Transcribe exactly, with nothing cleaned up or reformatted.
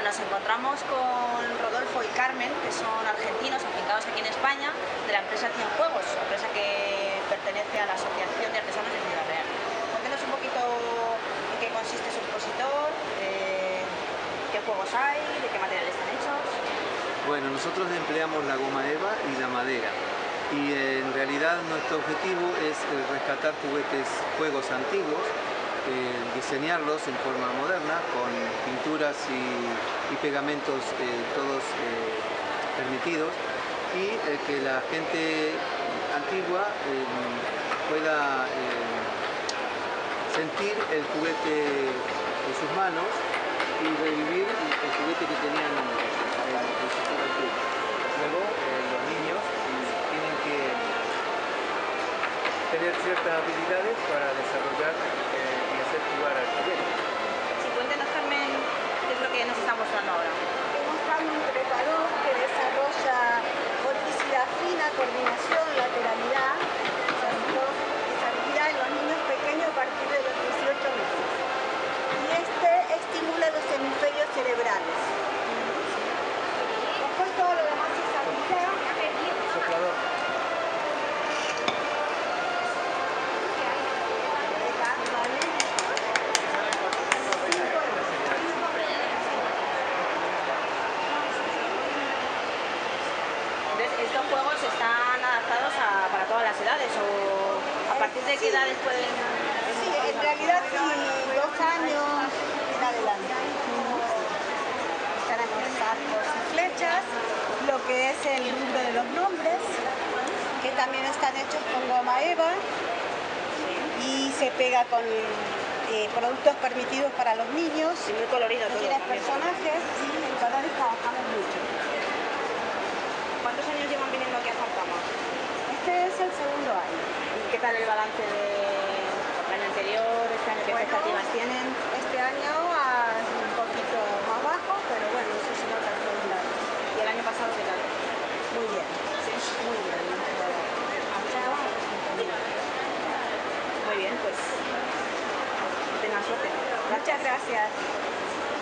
nos encontramos con Rodolfo y Carmen, que son argentinos afincados aquí en España, de la empresa Cien Juegos, empresa que pertenece a la Asociación de Artesanos de Ciudad Real. Cuéntanos un poquito en qué consiste su expositor, eh, qué juegos hay, de qué materiales están hechos. Bueno, nosotros empleamos la goma eva y la madera. Y eh, en realidad nuestro objetivo es eh, rescatar juguetes, juegos antiguos, eh, diseñarlos en forma moderna con pinturas y, y pegamentos eh, todos eh, permitidos, y eh, que la gente antigua eh, pueda eh, sentir el juguete en sus manos y revivir el juguete que tenían en el sector antiguo. Luego eh, los niños tienen que tener ciertas habilidades para desarrollar eh, y hacer jugar al juguete. Sí, cuéntenos, Carmen, qué es lo que nos está mostrando ahora. Mostrando un preparador que desarrolla motricidad fina, coordinación, lateralidad, estabilidad en los niños pequeños a partir de los dieciocho meses. Y este estimula los hemisferios cerebrales. Después todo lo demás es habilidad. Soplador. ¿Estos juegos están adaptados a, para todas las edades o a partir de qué Sí. edades pueden...? Sí, en realidad sí, dos años en adelante. Están aquí arcos y flechas, lo que es el rubro de los nombres, que también están hechos con goma eva y se pega con eh, productos permitidos para los niños. Sí, muy colorido todo. Tienes También. personajes, sí, en colores trabajamos mucho. ¿Cuántos años llevan viniendo aquí a Zarcama? Este es el segundo año. ¿Y qué tal el balance del año anterior, este año? ¿Qué Bueno, expectativas tienen? Este año ah, es un poquito más bajo, pero bueno, eso se nota en todos lados. ¿Y el año pasado qué tal? Muy bien, muy bien. Muy bien, pues que tengan suerte. Muchas gracias.